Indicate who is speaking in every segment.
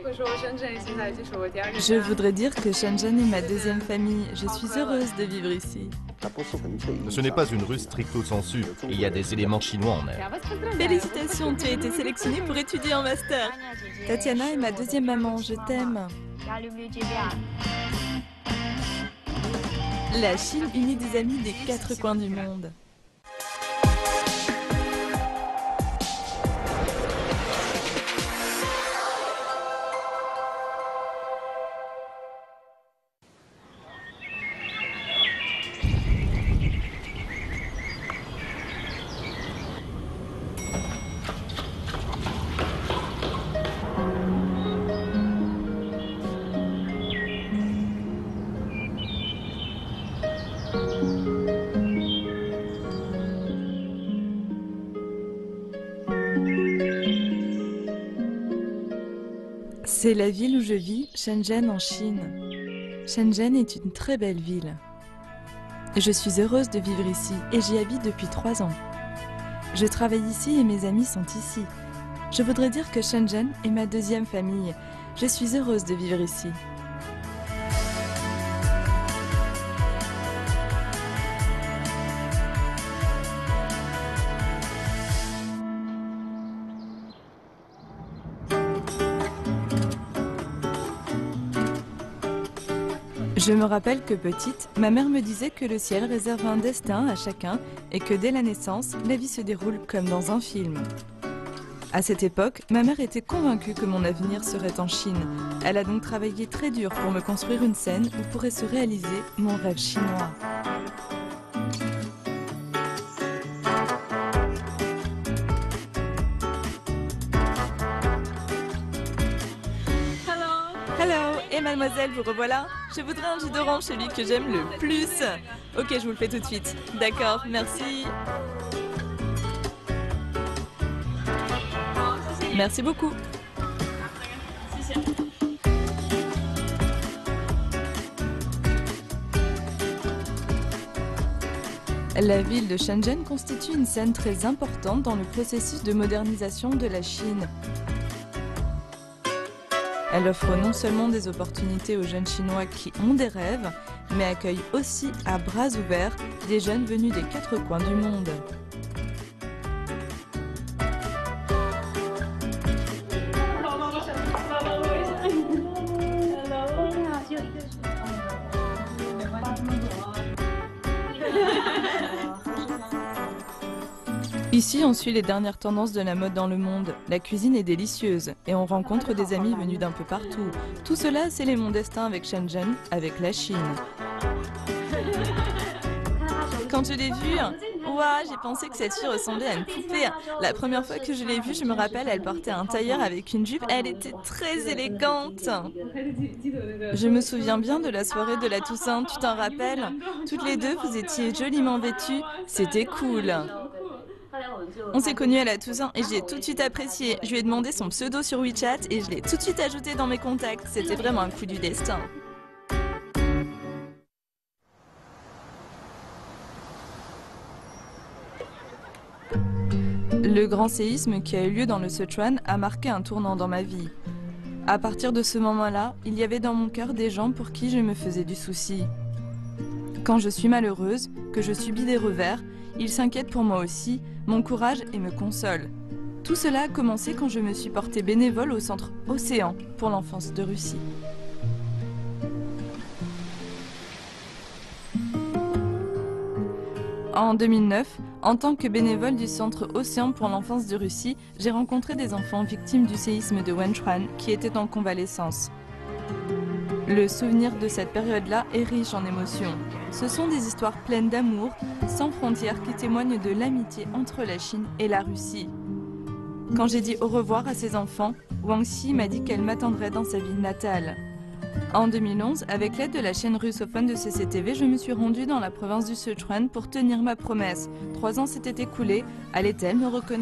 Speaker 1: Je voudrais dire que Shenzhen est ma deuxième famille. Je suis heureuse de vivre ici.
Speaker 2: Ce n'est pas une rue stricto sensu. Il y a des éléments chinois en elle.
Speaker 1: Félicitations, tu as été sélectionnée pour étudier en master. Tatiana est ma deuxième maman, je t'aime. La Chine unit des amis des quatre coins du monde. C'est la ville où je vis, Shenzhen en Chine. Shenzhen est une très belle ville. Je suis heureuse de vivre ici et j'y habite depuis 3 ans. Je travaille ici et mes amis sont ici. Je voudrais dire que Shenzhen est ma deuxième famille. Je suis heureuse de vivre ici. Je me rappelle que petite, ma mère me disait que le ciel réserve un destin à chacun et que dès la naissance, la vie se déroule comme dans un film. À cette époque, ma mère était convaincue que mon avenir serait en Chine. Elle a donc travaillé très dur pour me construire une scène où pourrait se réaliser mon rêve chinois. Hello, et mademoiselle, vous revoilà? Je voudrais un jus d'orange, celui que j'aime le plus. Ok, je vous le fais tout de suite. D'accord, merci. Merci beaucoup. La ville de Shenzhen constitue une scène très importante dans le processus de modernisation de la Chine. Elle offre non seulement des opportunités aux jeunes Chinois qui ont des rêves, mais accueille aussi à bras ouverts des jeunes venus des 4 coins du monde. Ici, on suit les dernières tendances de la mode dans le monde. La cuisine est délicieuse et on rencontre des amis venus d'un peu partout. Tout cela, c'est les mon destin avec Shenzhen, avec la Chine. Quand je l'ai vue, ouah, j'ai pensé que cette fille ressemblait à une poupée. La première fois que je l'ai vue, je me rappelle, elle portait un tailleur avec une jupe. Elle était très élégante. Je me souviens bien de la soirée de la Toussaint, tu t'en rappelles? Toutes les deux, vous étiez joliment vêtues. C'était cool. On s'est connus à la Toussaint et j'ai tout de suite apprécié. Je lui ai demandé son pseudo sur WeChat et je l'ai tout de suite ajouté dans mes contacts. C'était vraiment un coup du destin. Le grand séisme qui a eu lieu dans le Sichuan a marqué un tournant dans ma vie. À partir de ce moment-là, il y avait dans mon cœur des gens pour qui je me faisais du souci. Quand je suis malheureuse, que je subis des revers, ils s'inquiètent pour moi aussi, m'encouragent et me consolent. Tout cela a commencé quand je me suis portée bénévole au centre Océan pour l'enfance de Russie. En 2009, en tant que bénévole du centre Océan pour l'enfance de Russie, j'ai rencontré des enfants victimes du séisme de Wenchuan qui étaient en convalescence. Le souvenir de cette période-là est riche en émotions. Ce sont des histoires pleines d'amour, sans frontières, qui témoignent de l'amitié entre la Chine et la Russie. Quand j'ai dit au revoir à ces enfants, Wang Xi m'a dit qu'elle m'attendrait dans sa ville natale. En 2011, avec l'aide de la chaîne russophone de CCTV, je me suis rendue dans la province du Sichuan pour tenir ma promesse. 3 ans s'étaient écoulés, allait-elle me reconnaître ?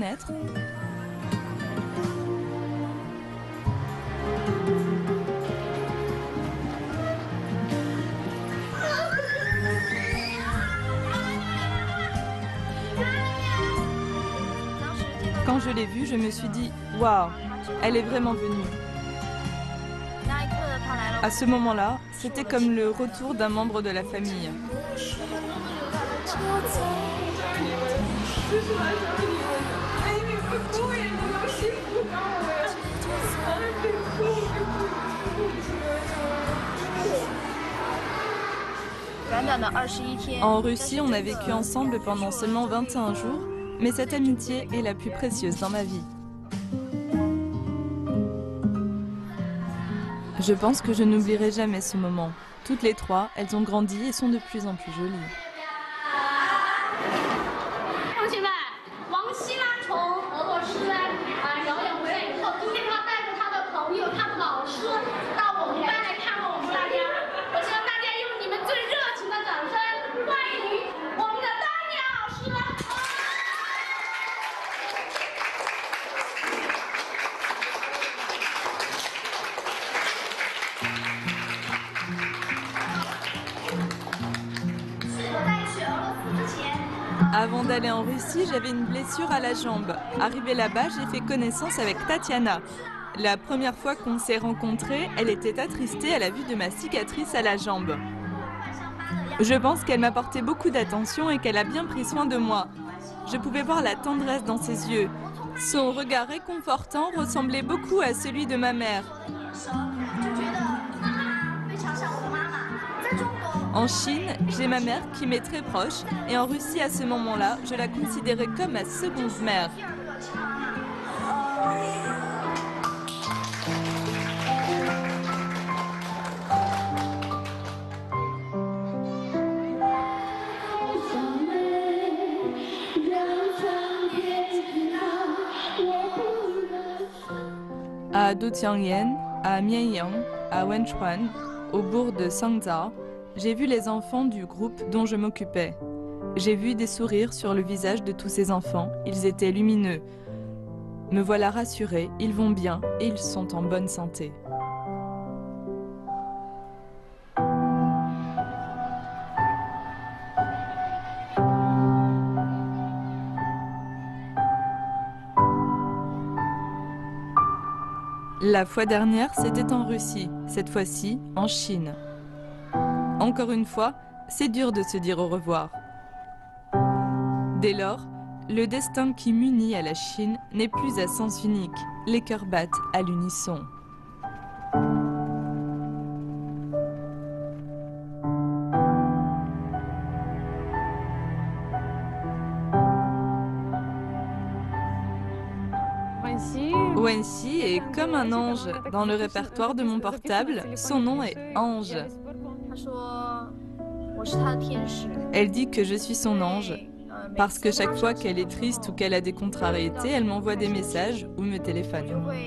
Speaker 1: Quand je l'ai vue, je me suis dit « Waouh, elle est vraiment venue !» À ce moment-là, c'était comme le retour d'un membre de la famille. En Russie, on a vécu ensemble pendant seulement 21 jours, mais cette amitié est la plus précieuse dans ma vie. Je pense que je n'oublierai jamais ce moment. Toutes les trois, elles ont grandi et sont de plus en plus jolies. Avant d'aller en Russie, j'avais une blessure à la jambe. Arrivée là-bas, j'ai fait connaissance avec Tatiana. La première fois qu'on s'est rencontrés, elle était attristée à la vue de ma cicatrice à la jambe. Je pense qu'elle m'a porté beaucoup d'attention et qu'elle a bien pris soin de moi. Je pouvais voir la tendresse dans ses yeux. Son regard réconfortant ressemblait beaucoup à celui de ma mère. En Chine, j'ai ma mère qui m'est très proche et en Russie à ce moment-là, je la considérais comme ma seconde mère. À Doutiangyuan, à Mianyang, à Wenchuan, au bourg de Sangza, j'ai vu les enfants du groupe dont je m'occupais. J'ai vu des sourires sur le visage de tous ces enfants, ils étaient lumineux. Me voilà rassurée, ils vont bien et ils sont en bonne santé. La fois dernière, c'était en Russie, cette fois-ci en Chine. Encore une fois, c'est dur de se dire au revoir. Dès lors, le destin qui m'unit à la Chine n'est plus à sens unique. Les cœurs battent à l'unisson. Wenxi est comme un ange. Dans le répertoire de mon portable, son nom est Ange. Elle dit que je suis son ange, parce que chaque fois qu'elle est triste ou qu'elle a des contrariétés, elle m'envoie des messages ou me téléphone.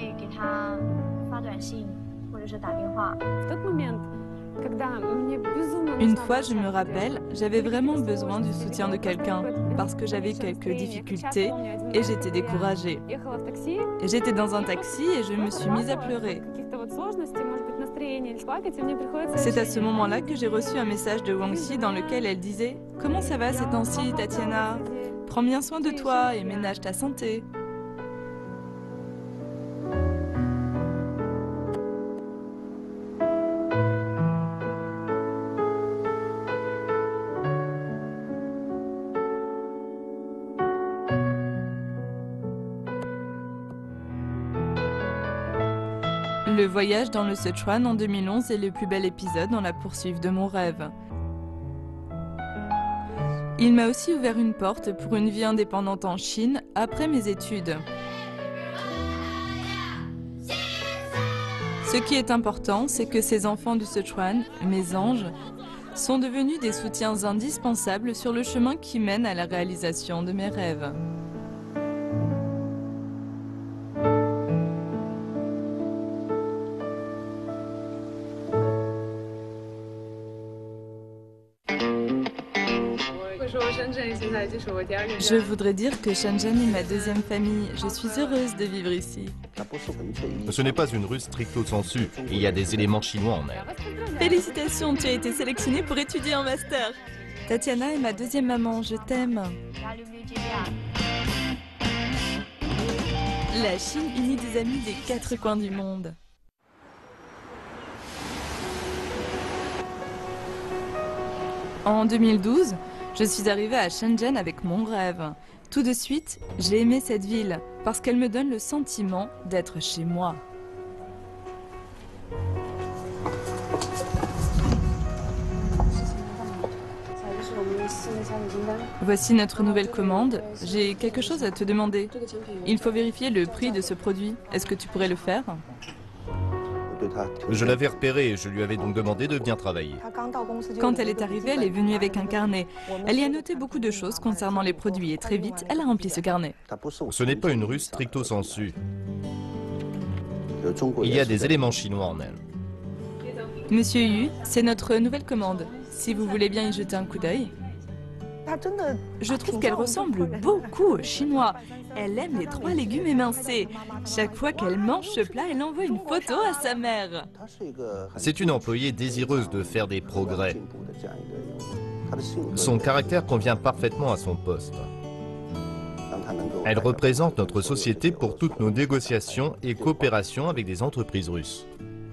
Speaker 1: Une fois, je me rappelle, j'avais vraiment besoin du soutien de quelqu'un, parce que j'avais quelques difficultés et j'étais découragée. J'étais dans un taxi et je me suis mise à pleurer. C'est à ce moment-là que j'ai reçu un message de Wangxi dans lequel elle disait « Comment ça va ces temps-ci, Tatiana? Prends bien soin de toi et ménage ta santé. » Le voyage dans le Sichuan en 2011 est le plus bel épisode dans la poursuite de mon rêve. Il m'a aussi ouvert une porte pour une vie indépendante en Chine après mes études. Ce qui est important, c'est que ces enfants du Sichuan, mes anges, sont devenus des soutiens indispensables sur le chemin qui mène à la réalisation de mes rêves. Je voudrais dire que Shenzhen est ma deuxième famille. Je suis heureuse de vivre ici.
Speaker 2: Ce n'est pas une rue stricto sensu, et il y a des éléments chinois en elle.
Speaker 1: Félicitations, tu as été sélectionnée pour étudier en master. Tatiana est ma deuxième maman, je t'aime. La Chine unit des amis des quatre coins du monde. En 2012, je suis arrivée à Shenzhen avec mon rêve. Tout de suite, j'ai aimé cette ville parce qu'elle me donne le sentiment d'être chez moi. Voici notre nouvelle commande. J'ai quelque chose à te demander. Il faut vérifier le prix de ce produit. Est-ce que tu pourrais le faire?
Speaker 2: Je l'avais repéré et je lui avais donc demandé de venir travailler.
Speaker 1: Quand elle est arrivée, elle est venue avec un carnet. Elle y a noté beaucoup de choses concernant les produits et très vite, elle a rempli ce carnet.
Speaker 2: Ce n'est pas une Russe stricto sensu. Il y a des éléments chinois en elle.
Speaker 1: Monsieur Yu, c'est notre nouvelle commande. Si vous voulez bien y jeter un coup d'œil. Je trouve qu'elle ressemble beaucoup aux Chinois. Elle aime les 3 légumes émincés. Chaque fois qu'elle mange ce plat, elle envoie une photo à sa mère.
Speaker 2: C'est une employée désireuse de faire des progrès. Son caractère convient parfaitement à son poste. Elle représente notre société pour toutes nos négociations et coopérations avec des entreprises russes.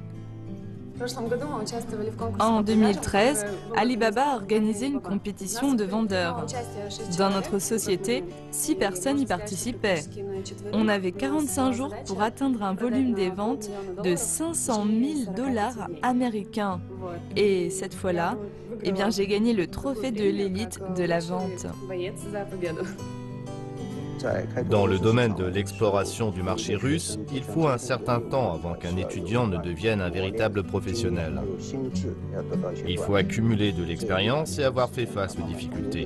Speaker 1: En 2013, Alibaba a organisé une compétition de vendeurs. Dans notre société, 6 personnes y participaient. On avait 45 jours pour atteindre un volume des ventes de 500 000 $ américains. Et cette fois-là, eh bien, j'ai gagné le trophée de l'élite de la vente.
Speaker 2: Dans le domaine de l'exploration du marché russe, il faut un certain temps avant qu'un étudiant ne devienne un véritable professionnel. Il faut accumuler de l'expérience et avoir fait face aux difficultés.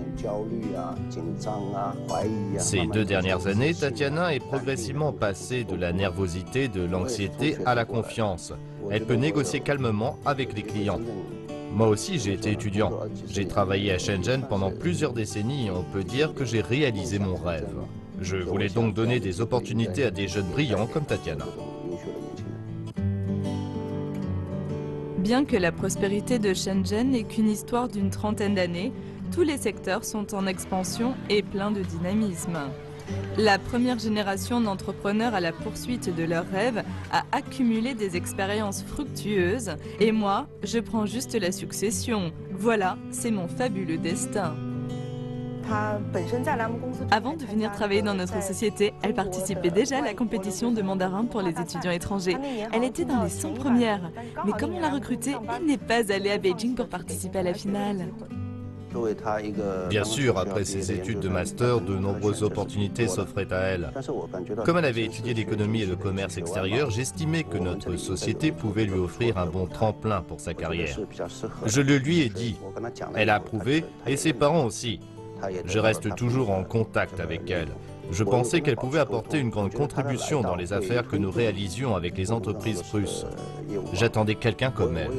Speaker 2: Ces 2 dernières années, Tatiana est progressivement passée de la nervosité, de l'anxiété à la confiance. Elle peut négocier calmement avec les clients. Moi aussi, j'ai été étudiant. J'ai travaillé à Shenzhen pendant plusieurs décennies et on peut dire que j'ai réalisé mon rêve. Je voulais donc donner des opportunités à des jeunes brillants comme Tatiana.
Speaker 1: Bien que la prospérité de Shenzhen n'est qu'une histoire d'une trentaine d'années, tous les secteurs sont en expansion et pleins de dynamisme. La première génération d'entrepreneurs à la poursuite de leurs rêves a accumulé des expériences fructueuses et moi, je prends juste la succession. Voilà, c'est mon fabuleux destin. Avant de venir travailler dans notre société, elle participait déjà à la compétition de mandarin pour les étudiants étrangers. Elle était dans les 100 premières. Mais comme on l'a recrutée, elle n'est pas allée à Beijing pour participer à la finale.
Speaker 2: Bien sûr, après ses études de master, de nombreuses opportunités s'offraient à elle. Comme elle avait étudié l'économie et le commerce extérieur, j'estimais que notre société pouvait lui offrir un bon tremplin pour sa carrière. Je le lui ai dit. Elle a approuvé, et ses parents aussi. Je reste toujours en contact avec elle. Je pensais qu'elle pouvait apporter une grande contribution dans les affaires que nous réalisions avec les entreprises russes. J'attendais quelqu'un comme elle.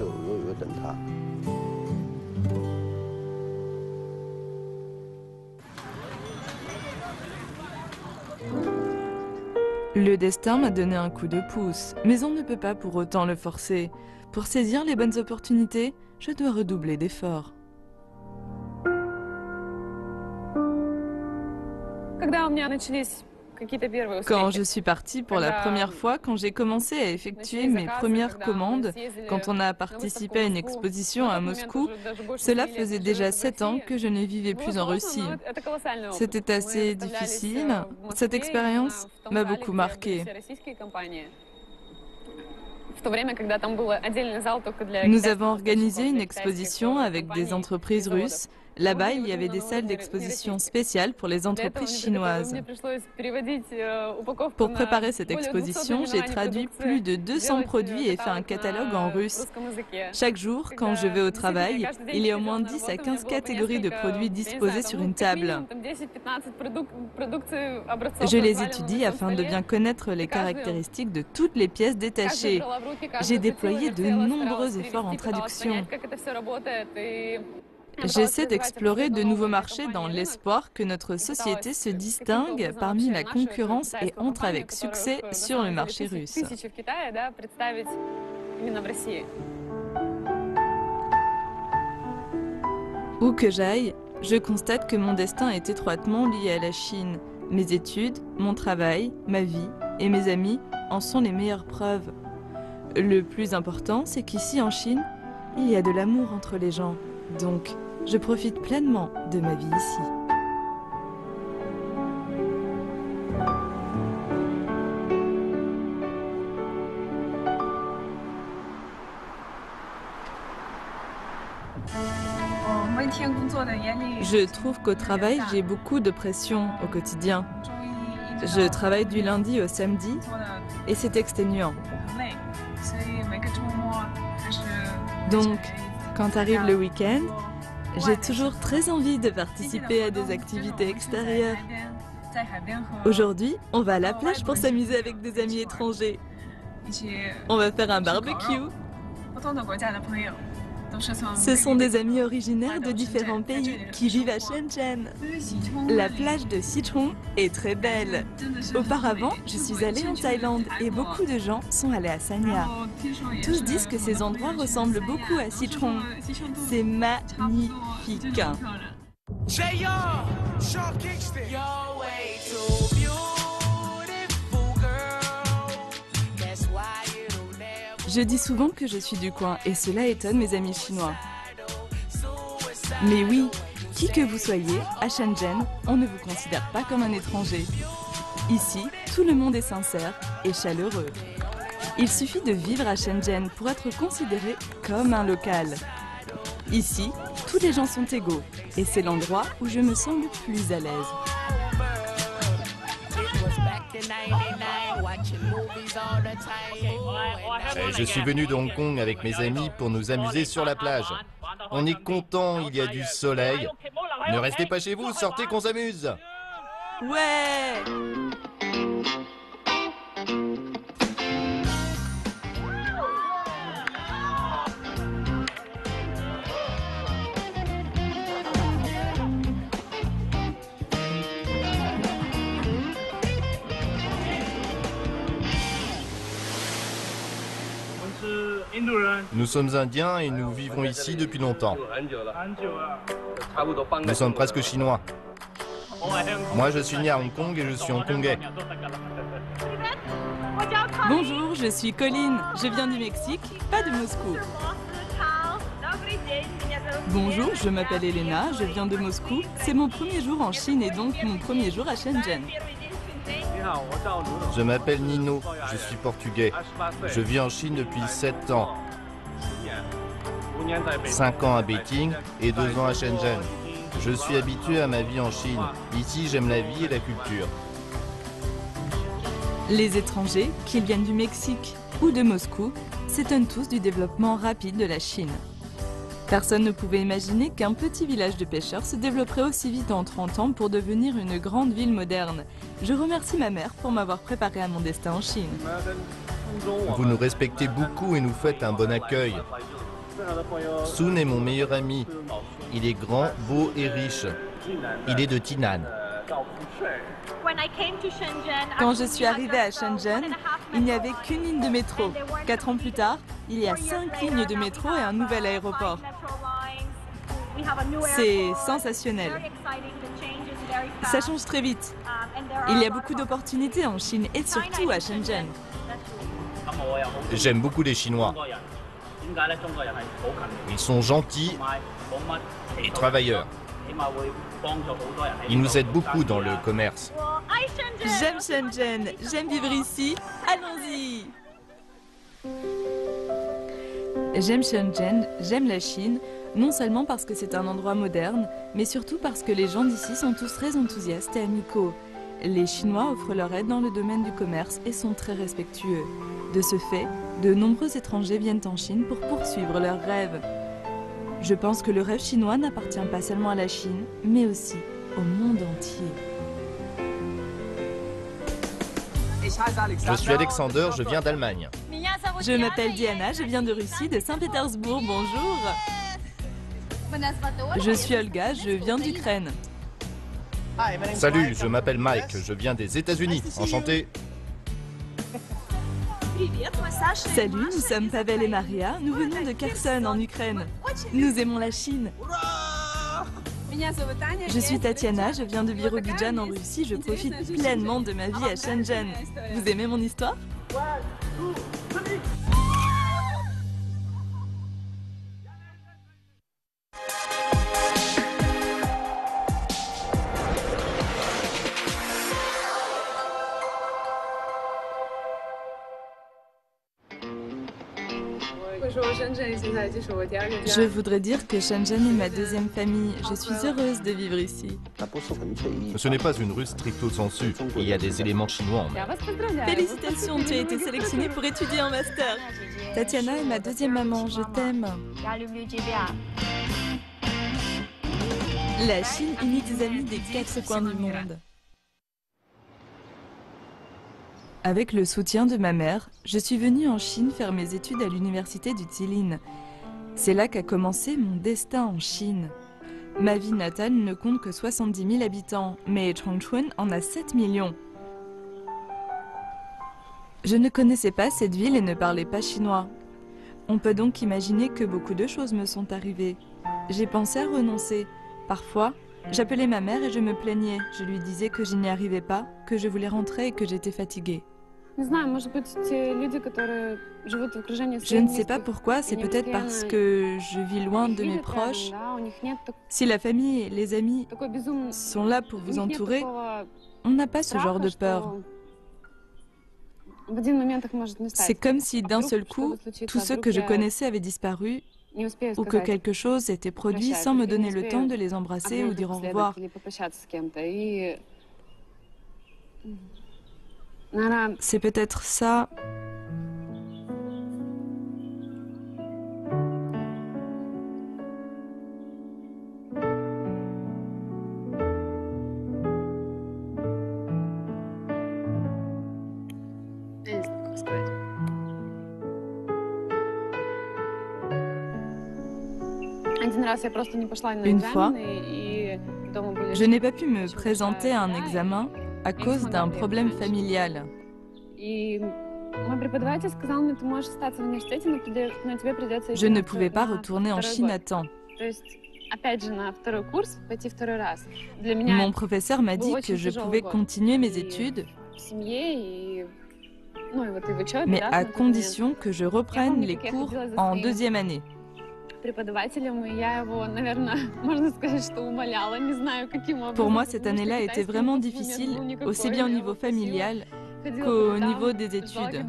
Speaker 1: Le destin m'a donné un coup de pouce, mais on ne peut pas pour autant le forcer. Pour saisir les bonnes opportunités, je dois redoubler d'efforts. Quand je suis partie pour la première fois, quand j'ai commencé à effectuer mes premières commandes, quand on a participé à une exposition à Moscou, cela faisait déjà 7 ans que je ne vivais plus en Russie. C'était assez difficile. Cette expérience m'a beaucoup marquée. Nous avons organisé une exposition avec des entreprises russes. Là-bas, il y avait des salles d'exposition spéciales pour les entreprises chinoises. Pour préparer cette exposition, j'ai traduit plus de 200 produits et fait un catalogue en russe. Chaque jour, quand je vais au travail, il y a au moins 10 à 15 catégories de produits disposées sur une table. Je les étudie afin de bien connaître les caractéristiques de toutes les pièces détachées. J'ai déployé de nombreux efforts en traduction. J'essaie d'explorer de nouveaux marchés dans l'espoir que notre société se distingue parmi la concurrence et entre avec succès sur le marché russe. Où que j'aille, je constate que mon destin est étroitement lié à la Chine. Mes études, mon travail, ma vie et mes amis en sont les meilleures preuves. Le plus important, c'est qu'ici en Chine, il y a de l'amour entre les gens. Donc, Je profite pleinement de ma vie ici. Je trouve qu'au travail, j'ai beaucoup de pression au quotidien. Je travaille du lundi au samedi et c'est exténuant. Donc, quand arrive le week-end, j'ai toujours très envie de participer à des activités extérieures. Aujourd'hui, on va à la plage pour s'amuser avec des amis étrangers. On va faire un barbecue. Ce sont des amis originaires de différents pays qui vivent à Shenzhen. La plage de Sichuan est très belle. Auparavant, je suis allée en Thaïlande et beaucoup de gens sont allés à Sanya. Tous disent que ces endroits ressemblent beaucoup à Sichuan. C'est magnifique. Je dis souvent que je suis du coin et cela étonne mes amis chinois. Mais oui, qui que vous soyez, à Shenzhen, on ne vous considère pas comme un étranger. Ici, tout le monde est sincère et chaleureux. Il suffit de vivre à Shenzhen pour être considéré comme un local. Ici, tous les gens sont égaux et c'est l'endroit où je me sens le plus à l'aise.
Speaker 2: Je suis venu de Hong Kong avec mes amis pour nous amuser sur la plage. On est content, il y a du soleil. Ne restez pas chez vous, sortez qu'on s'amuse.
Speaker 1: Ouais!
Speaker 2: Nous sommes indiens et nous vivons ici depuis longtemps. Nous sommes presque chinois. Moi, je suis né à Hong Kong et je suis hongkongais.
Speaker 1: Bonjour, je suis Colline. Je viens du Mexique, pas de Moscou. Bonjour, je m'appelle Elena, je viens de Moscou. C'est mon premier jour en Chine et donc mon premier jour à Shenzhen.
Speaker 2: Je m'appelle Nino, je suis portugais. Je vis en Chine depuis 7 ans. 5 ans à Beijing et 2 ans à Shenzhen. Je suis habitué à ma vie en Chine. Ici, j'aime la vie et la culture.
Speaker 1: Les étrangers, qu'ils viennent du Mexique ou de Moscou, s'étonnent tous du développement rapide de la Chine. Personne ne pouvait imaginer qu'un petit village de pêcheurs se développerait aussi vite en 30 ans pour devenir une grande ville moderne. Je remercie ma mère pour m'avoir préparé à mon destin en Chine.
Speaker 2: Vous nous respectez beaucoup et nous faites un bon accueil. Sun est mon meilleur ami. Il est grand, beau et riche. Il est de Tainan.
Speaker 1: Quand je suis arrivée à Shenzhen, il n'y avait qu'une ligne de métro. 4 ans plus tard, il y a 5 lignes de métro et un nouvel aéroport. C'est sensationnel. Ça change très vite. Il y a beaucoup d'opportunités en Chine et surtout à Shenzhen.
Speaker 2: J'aime beaucoup les Chinois. Ils sont gentils et travailleurs. Ils nous aident beaucoup dans le commerce.
Speaker 1: J'aime Shenzhen, j'aime vivre ici, allons-y! J'aime Shenzhen, j'aime la Chine, non seulement parce que c'est un endroit moderne, mais surtout parce que les gens d'ici sont tous très enthousiastes et amicaux. Les Chinois offrent leur aide dans le domaine du commerce et sont très respectueux. De ce fait, de nombreux étrangers viennent en Chine pour poursuivre leurs rêves. Je pense que le rêve chinois n'appartient pas seulement à la Chine, mais aussi au monde entier.
Speaker 2: Je suis Alexander, je viens d'Allemagne.
Speaker 1: Je m'appelle Diana, je viens de Russie, de Saint-Pétersbourg, bonjour. Je suis Olga, je viens d'Ukraine.
Speaker 2: Salut, je m'appelle Mike, je viens des États-Unis. Enchanté.
Speaker 1: Salut, nous sommes Pavel et Maria, nous venons de Kherson en Ukraine. Nous aimons la Chine. Je suis Tatiana, je viens de Birobidzhan en Russie, je profite pleinement de ma vie à Shenzhen. Vous aimez mon histoire ? Je voudrais dire que Shenzhen est ma deuxième famille. Je suis heureuse de vivre ici.
Speaker 2: Ce n'est pas une rue stricto sensu. Il y a des éléments chinois en elle.
Speaker 1: Félicitations, tu as été sélectionnée pour étudier en master. Tatiana est ma deuxième maman, je t'aime. La Chine unit des amis des quatre coins du monde. Avec le soutien de ma mère, je suis venue en Chine faire mes études à l'université du Jilin. C'est là qu'a commencé mon destin en Chine. Ma ville natale ne compte que 70 000 habitants, mais Chongqing en a 7 millions. Je ne connaissais pas cette ville et ne parlais pas chinois. On peut donc imaginer que beaucoup de choses me sont arrivées. J'ai pensé à renoncer. Parfois, j'appelais ma mère et je me plaignais. Je lui disais que je n'y arrivais pas, que je voulais rentrer et que j'étais fatiguée. Je ne sais pas pourquoi, c'est peut-être parce que je vis loin de mes proches. Si la famille et les amis sont là pour vous entourer, on n'a pas ce genre de peur. C'est comme si d'un seul coup, tous ceux que je connaissais avaient disparu ou que quelque chose était produit sans me donner le temps de les embrasser ou dire au revoir. C'est peut-être ça. Une fois, je n'ai pas pu me présenter à un examen à cause d'un problème familial. Je ne pouvais pas retourner en Chine à temps. Mon professeur m'a dit que je pouvais continuer mes études, mais à condition que je reprenne les cours en deuxième année. Pour moi, cette année-là était vraiment difficile, aussi bien au niveau familial qu'au niveau des études.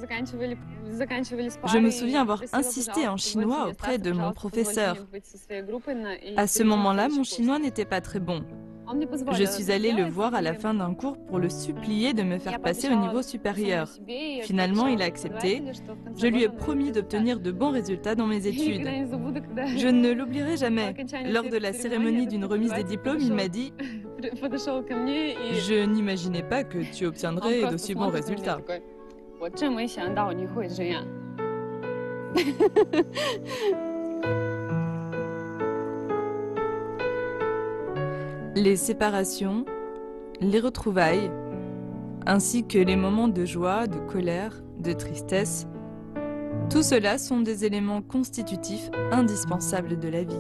Speaker 1: Je me souviens avoir insisté en chinois auprès de mon professeur. À ce moment-là, mon chinois n'était pas très bon. Je suis allée le voir à la fin d'un cours pour le supplier de me faire passer au niveau supérieur. Finalement, il a accepté. Je lui ai promis d'obtenir de bons résultats dans mes études. Je ne l'oublierai jamais. Lors de la cérémonie d'une remise des diplômes, il m'a dit « Je n'imaginais pas que tu obtiendrais d'aussi bons résultats. » Les séparations, les retrouvailles, ainsi que les moments de joie, de colère, de tristesse, tout cela sont des éléments constitutifs indispensables de la vie.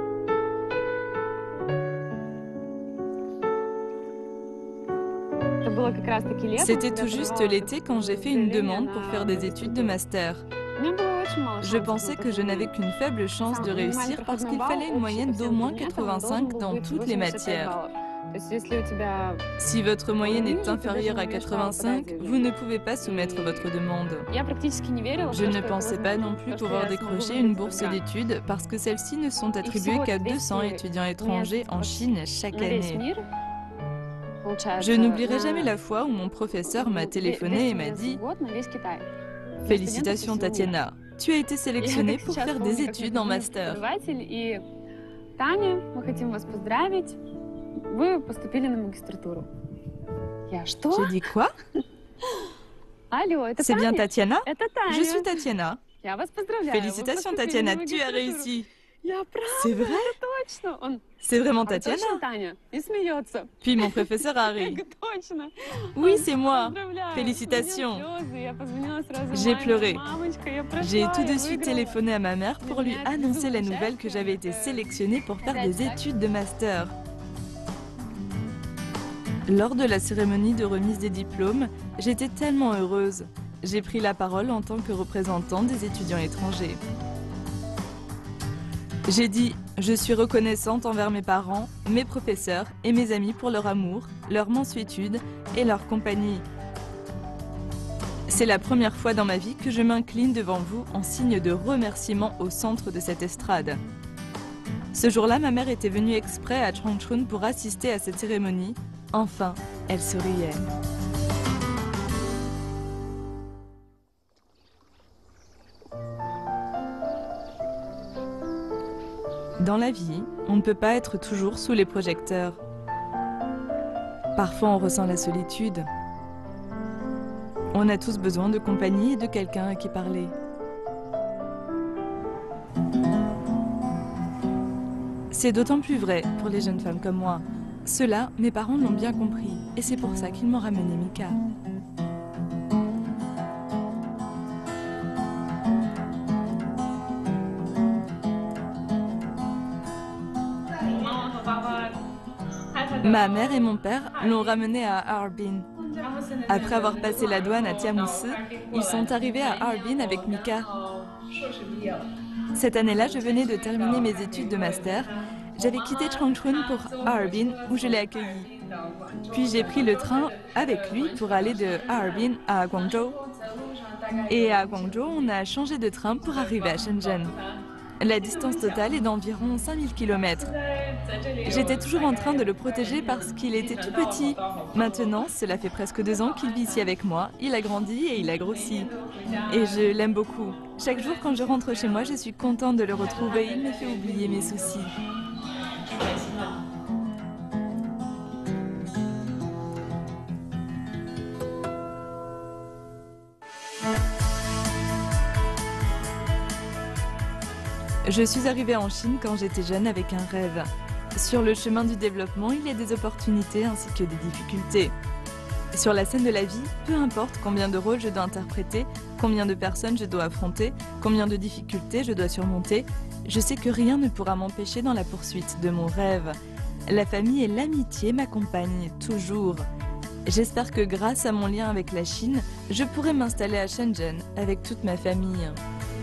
Speaker 1: C'était tout juste l'été quand j'ai fait une demande pour faire des études de master. Je pensais que je n'avais qu'une faible chance de réussir parce qu'il fallait une moyenne d'au moins 85 dans toutes les matières. Si votre moyenne est inférieure à 85, vous ne pouvez pas soumettre votre demande. Je ne pensais pas non plus pouvoir décrocher une bourse d'études parce que celles-ci ne sont attribuées qu'à 200 étudiants étrangers en Chine chaque année. Je n'oublierai jamais la fois où mon professeur m'a téléphoné et m'a dit « Félicitations Tatiana, tu as été sélectionnée pour faire des études en master. » J'ai dit quoi? C'est bien Tatiana? Je suis Tatiana. Félicitations Tatiana, tu as réussi. C'est vrai? C'est vraiment Tatiana? Puis mon professeur a ri. Oui, c'est moi. Félicitations. J'ai pleuré. J'ai tout de suite téléphoné à ma mère pour lui annoncer la nouvelle que j'avais été sélectionnée pour faire des études de master. Lors de la cérémonie de remise des diplômes, j'étais tellement heureuse. J'ai pris la parole en tant que représentante des étudiants étrangers. J'ai dit « Je suis reconnaissante envers mes parents, mes professeurs et mes amis pour leur amour, leur mansuétude et leur compagnie. » C'est la première fois dans ma vie que je m'incline devant vous en signe de remerciement au centre de cette estrade. Ce jour-là, ma mère était venue exprès à Changchun pour assister à cette cérémonie. Enfin, elle souriait. Dans la vie, on ne peut pas être toujours sous les projecteurs. Parfois, on ressent la solitude. On a tous besoin de compagnie et de quelqu'un à qui parler. C'est d'autant plus vrai pour les jeunes femmes comme moi. Cela, mes parents l'ont bien compris, et c'est pour ça qu'ils m'ont ramené Mika. Ma mère et mon père l'ont ramené à Harbin. Après avoir passé la douane à Tiamoussi, ils sont arrivés à Harbin avec Mika. Cette année-là, je venais de terminer mes études de master. J'avais quitté Changchun pour Harbin où je l'ai accueilli. Puis j'ai pris le train avec lui pour aller de Harbin à Guangzhou. Et à Guangzhou, on a changé de train pour arriver à Shenzhen. La distance totale est d'environ 5000 km. J'étais toujours en train de le protéger parce qu'il était tout petit. Maintenant, cela fait presque 2 ans qu'il vit ici avec moi. Il a grandi et il a grossi. Et je l'aime beaucoup. Chaque jour, quand je rentre chez moi, je suis contente de le retrouver. Il me fait oublier mes soucis. Je suis arrivée en Chine quand j'étais jeune avec un rêve. Sur le chemin du développement, il y a des opportunités ainsi que des difficultés. Sur la scène de la vie, peu importe combien de rôles je dois interpréter, combien de personnes je dois affronter, combien de difficultés je dois surmonter, je sais que rien ne pourra m'empêcher dans la poursuite de mon rêve. La famille et l'amitié m'accompagnent toujours. J'espère que grâce à mon lien avec la Chine, je pourrai m'installer à Shenzhen avec toute ma famille.